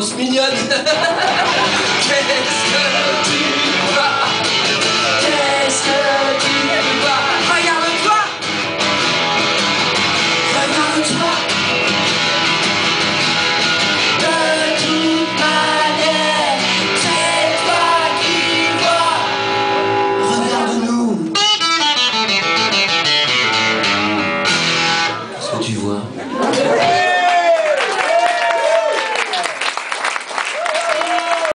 grosse mignonne. Qu'est-ce que tu vas? Qu'est-ce que tu vas? Regarde-toi. Regarde-toi. De toute manière, c'est toi qui vois. Regarde-nous. Qu'est-ce que tu vois?